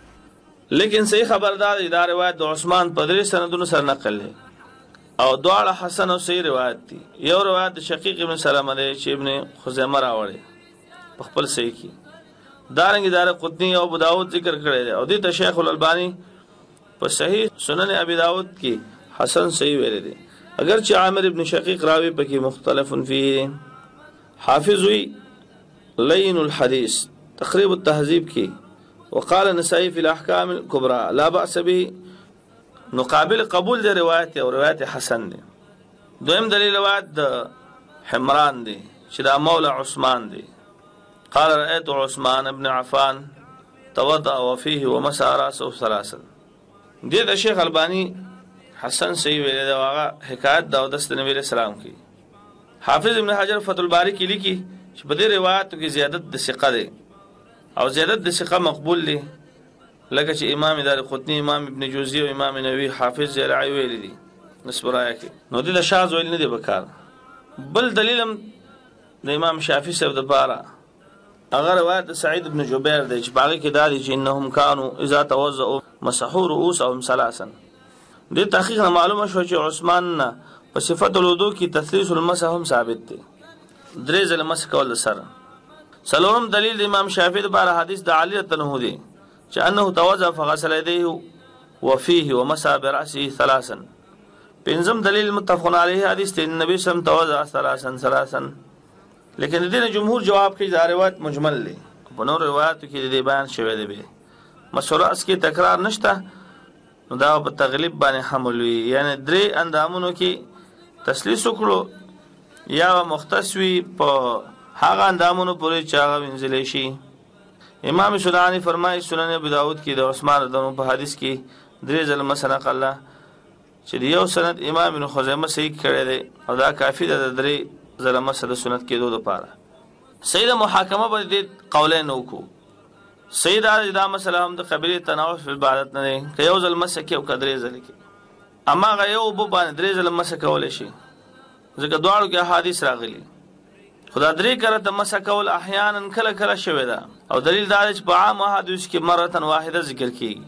لیکن صحیح خبردار دا روایت د عثمان په درې سندونو سره نقل دی او دواړه حسن او صحیح روایت دي. یو روایت د شقیق ابن سلمة دی چې ابن خزیمه راوړی په خپل صحیح کې دارنګ دار قطنی او ابو داود ذکر کړی دی او دې ته شیخ الالبانی په صحیح سنن ابي داود کې حسن صحیح ویلی دی اگرچہ عامر ابن شقیق راوی پکې مختلف فيه. حافظ وی لین الحدیث تقریب التهذیب کې وقال النسائی فی الاحکام الكبرى لا باس به نو قابل قبول دی روایت او روایت حسن دی. دویم دلیل روایت د حمران دی چې دا مولا عثمان دی. قال رأيت عثمان بن عفان توضأ وفيه ومسح رأسه ثلاثا دې د شیخ البانی حسن صحیح ویل دا هغه حکایت دا د نبی علیہ السلام کی. حافظ ابن حجر فتح الباری کې لیکي چې په دې روایتو کې زیادت د ثقه دی او زیادت د ثقه مقبول دی، لکه چې امام دارقطنی، امام ابن جوزی او امام نووي حافظ زرعی ویل دي نسب رايه کې. نو دې د شاذ ویل نه دی بکار. بل دلیل هم د امام شافعي صاحب د پاره هغه روایت د سعید ابن جبیر دی چې باغی کې دا دی چې انهم كانوا اذا توضؤوا مسحوا رؤوسهم ثلاثا. دې تحقیق معلومه شو چې عثمان نه په صفت الوضو کې تثلیث المسح هم ثابت دی، درې ځله مسح کول سره. څلورم دلیل د امام شافعي د پاره حدیث د علی تنه دی چې انه توضأ فغسل يديه وفيه ومسح برأسه ثلاثا. پنځم دلیل متفق علیه حدیث دی نبی صلی الله علیه وسلم توضأ ثلاثا ثلاثا. لیکن دې جمهور جواب کوي دا روایت مجمل دی، په نور روایتو کې دې بیان شوی دی به مسوراس کې تکرار نشته، نو دا په تغلیب باندې حمل وي، یعنی درې اندامونو کې تسلیث وکړو یا مختص وي په هغه اندامونو پورې چې هغه وینځلی شي. امام سنانی فرمایي سنن ابو داود کې د عثمان رضی په حدیث کې درې ځله مسح نقل چې یو سند امام ابن خزیمه صحیح کړی دی او دا کافی ده د درې ځله مسح د سنت کېدو لپاره. سید محاکمه به دې قولین وکړو. سید دا مسله هم د قبیلې تناوب په عبادت نه دی که یو ځل مسح کې او که درې ځله کې، اما هغه یو اوبه باندې درې ځله مسح کولی شي ځکه دواړو کې احادیث راغلي. خدا درې کرته مسح کول احیانا کله کله شوی ده او دلیل دا دی چې په عام احادیث کې مرتن واحده ذکر کېږي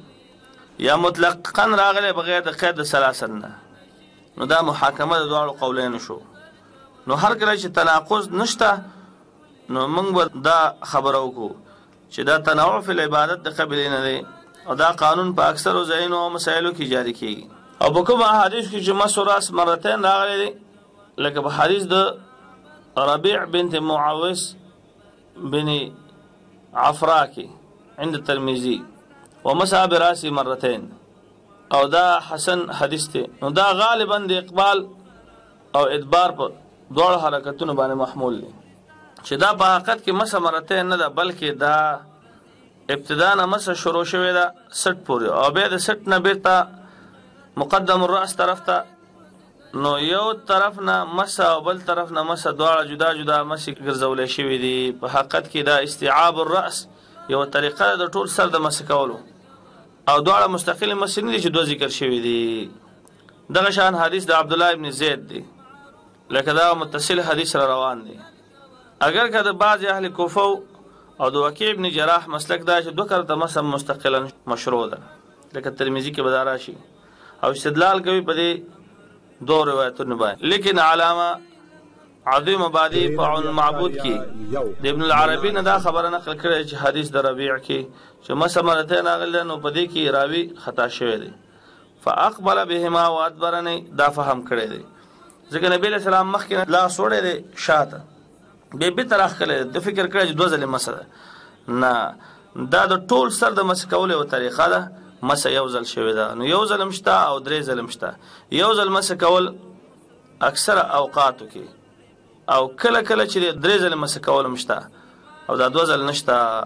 یا مطلقا راغلی بغیر د قید د ثلاثن نه، نو دا محاکمه د دواړو قولینو شو. نو هر کله چې تناقض نشته نو موږ به دا خبره وکړو چې دا تنوع فی العبادت د قبیلې نه دی او دا قانون په اکثرو ځایونو او مسایلو کې جاری کېږي. او په کوم احادیث کې چې مسح راس مرتين راغلی دی لکه په حدیث د ربيع بنت معوذ بن عفراء کې عند الترمذي ومسح براسه مرتين، او دا حسن حدیث دی. نو دا غالبا د اقبال او ادبار په دوړ حرکتونو باندې محمول دي چې دا په حقیقت کې مسح مرتين نه ده بلکې دا ابتدا نه مسح شروع شوی ده سټ پورې او بیا د سټ نه بیرته مقدم الراس طرف ته، نو یو طرف نه مسح او بل طرف نه مسح دواړه جدا جدا مسح ګرځولې شوی دي. په حقیقت کې دا استيعاب الراس یو طریقه د ټول سر د مسح کولو او دواړه مستقل مسح نه دي چې دوه ذکر شوی دي. دغه شان حدیث د عبد الله ابن زید دی لکه دا متصل حدیث را روان دی. اگر که د بعض اهل کوفه او د وکیع ابن جراح مسلک دا چې دوه کرته مسح مستقلا مشروع ده لکه ترمذی کې بدارا شي او استدلال کوي په دې دو روایتونو باندې. لیکن علامه عظیم آبادی په عون معبود کې د ابن العربی نه دا خبره نقل کړې چې حدیث د ربيع کې چې مسح مرتين راغلی نو په دې کې راوی خطا شوی دی فاقبل بهما وادبرني دا فهم کړی دی ځکه نبی له سلام مخکې لا سوړې دی شاته به به تر اخله د فکر کړی چې دوه ځله مسله نه دا د ټول سر د مسح کولو او طریقه ده. مسح یو ځل شوی ده نو یو ځل مشته او درې ځل مشته. یو ځل مسح کول اکثر اوقاتو کې او کله کله چې درې ځل مسح کول مشته او دا دوه ځل نشته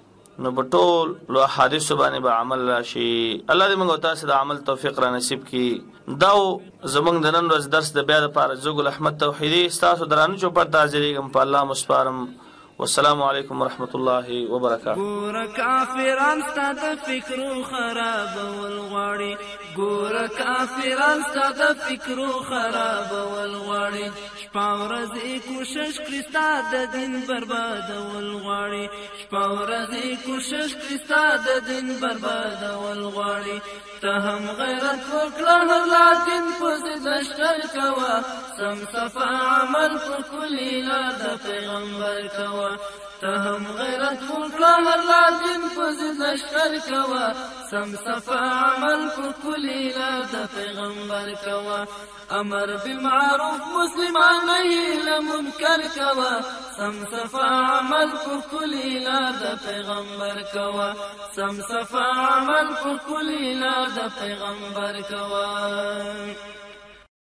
نو په ټول لو حدیث باندې به عمل راشي. الله دې موږ تاسو د عمل توفیق را نصیب کړي. دا زمونږ د نن ورځ درس د بیا لپاره زګل احمد توحیدی تاسو درانه چوپړ تاجریږم په الله مسپارم. والسلام علیکم ورحمۃ اللہ وبرکاتہ. ګور کافران ستاد فکرو خراب والغواړي ګور کافران ستاد فکرو خراب والغواړي شپه ورځ کوشش کړی ستاد دین برباد والغواړي شپه ورځ کوشش کړی ستاد دین برباد والغواړي ته هم غیرت وکړه لکن پس دشتر کوا سم صفا عمل په کلی لار د پیغمبر کوا ته هم غیرت وکړه لکن پس دشتر کوا سم صفا عمل په کلی لار د پیغمبر کوا امر بالمعروف مسلمان نہیں لمنکر کوا سم صفا عمل په کلی لار د پیغمبر کوا سم صفا عمل په کلی لار د پیغمبر کوا.